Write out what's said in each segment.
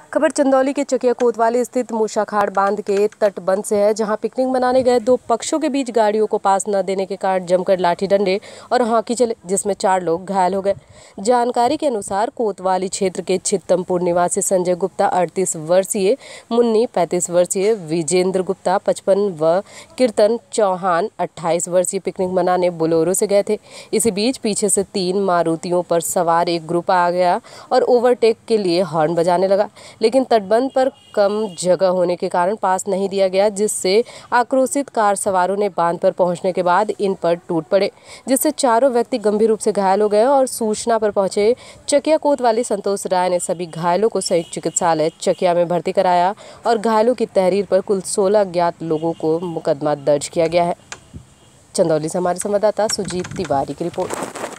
खबर चंदौली के चकिया कोतवाली स्थित मूसाखाड़ बांध के तटबंध से है, जहां पिकनिक मनाने गए दो पक्षों के बीच गाड़ियों को पास न देने के कारण जमकर लाठी डंडे और हॉकी चले, जिसमें 4 लोग घायल हो गए। जानकारी के अनुसार कोतवाली क्षेत्र के छित्तमपुर निवासी संजय गुप्ता 38 वर्षीय, मुन्नी 35 वर्षीय, विजेंद्र गुप्ता 55 व कीर्तन चौहान 28 वर्षीय पिकनिक मनाने बोलेरो से गए थे। इसी बीच पीछे से 3 मारुतियों पर सवार एक ग्रुप आ गया और ओवरटेक के लिए हॉर्न बजाने लगा, लेकिन तटबंध पर कम जगह होने के कारण पास नहीं दिया गया, जिससे आक्रोशित कार सवारों ने बांध पर पहुंचने के बाद इन पर टूट पड़े, जिससे चारों व्यक्ति गंभीर रूप से घायल हो गए। और सूचना पर पहुंचे चकिया कोतवाली संतोष राय ने सभी घायलों को संयुक्त चिकित्सालय चकिया में भर्ती कराया और घायलों की तहरीर पर कुल 16 अज्ञात लोगों को मुकदमा दर्ज किया गया है। चंदौली से हमारे संवाददाता सुजीत तिवारी की रिपोर्ट।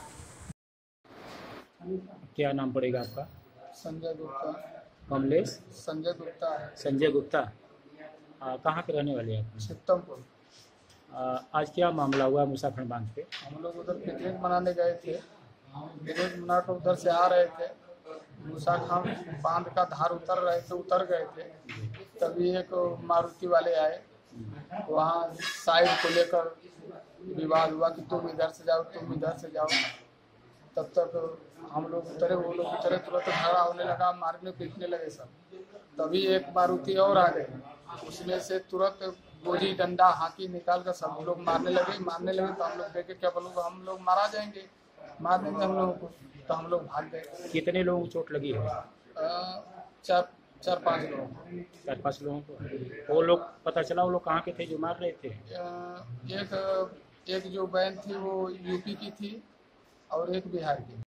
क्या नाम पड़ेगा आपका? संजय गुप्ता। कमलेश संजय गुप्ता है। संजय गुप्ता। कहाँ के रहने वाले हैं आप? छित्तमपुर। आज क्या मामला हुआ मूसाखाड़ बांध पे? हम लोग उधर पिकनिक मनाने गए थे। पिकनिक मना कर उधर से आ रहे थे, मूसाखाड़ बांध का धार उतर गए थे। तभी एक मारुति वाले आए, वहाँ साइड को लेकर विवाद हुआ कि तुम इधर से जाओ, तुम इधर से जाओ। तब तक हम लोग उतरे, वो लोग उतरे, तुरंत झगड़ा होने लगा, मारने पीटने लगे सब। तभी एक मारुति और आ गई, उसमें से तुरंत गोली डंडा हाथी निकाल कर सब लोग मारने लगे। तो हम लोग देखे क्या बोलूँ, हम लोग मारा जाएंगे, मार देंगे हम लोगों को, तो हम लोग भाग गए। कितने लोगों को चोट लगी है? 4-5 लोग। 4-5 लोगों को। वो लोग पता चला वो लोग कहाँ के थे जो मार रहे थे? एक जो बहन थी वो यूपी की थी और एक बिहार की।